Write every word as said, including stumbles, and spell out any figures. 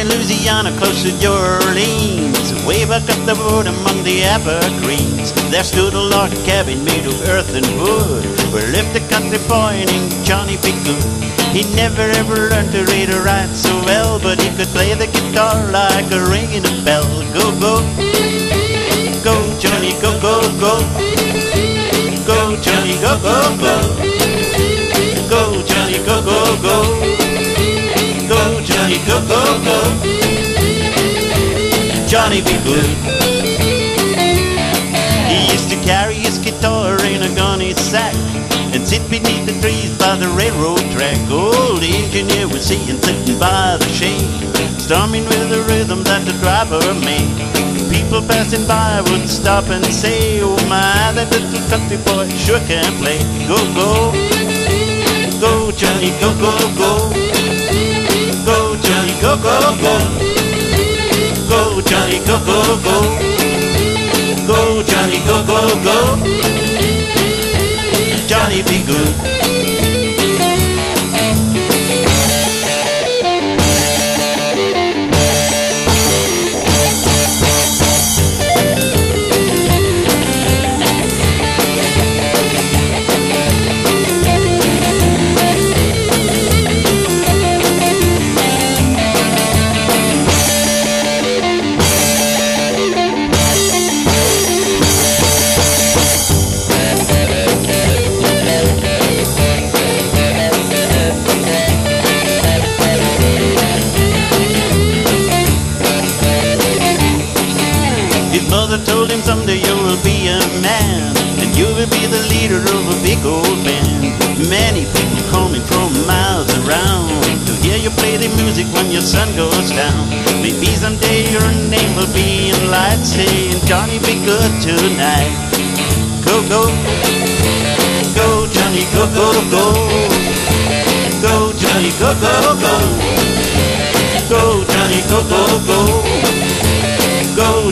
in Louisiana, close to New Orleans, way back up the road among the evergreens, there stood a log cabin made of earth and wood, where lived a country boy named Johnny B. Good. He never ever learned to read or write so well, but he could play the guitar like a ringing a bell. Go, go, go, Johnny, go, go, go. Go, Johnny, go, go, go. Go, Johnny, go, go, go. Go, Johnny, go, go, go. Johnny B. Good. He used to carry his guitar in a gunny sack and sit beneath the trees by the railroad track. Oh, the engineer was seeing sitting by the shade, strumming with the rhythm that the driver made. People passing by would stop and say, oh my, that little country boy sure can play. Go, go, go, Johnny, go, go, go. Go, Johnny, go, go, go. Go, Johnny, go, go, go. Go, Johnny, go, go, go. Johnny B. Good. Mother told him someday you will be a man, and you will be the leader of a big old band. Many people coming from miles around to hear you play the music when your sun goes down. Maybe someday your name will be in lights saying, Johnny, be good tonight. Go, go, go, Johnny, go, go, go. Go, Johnny, go, go, go. Go, Johnny, go, go, go. Go,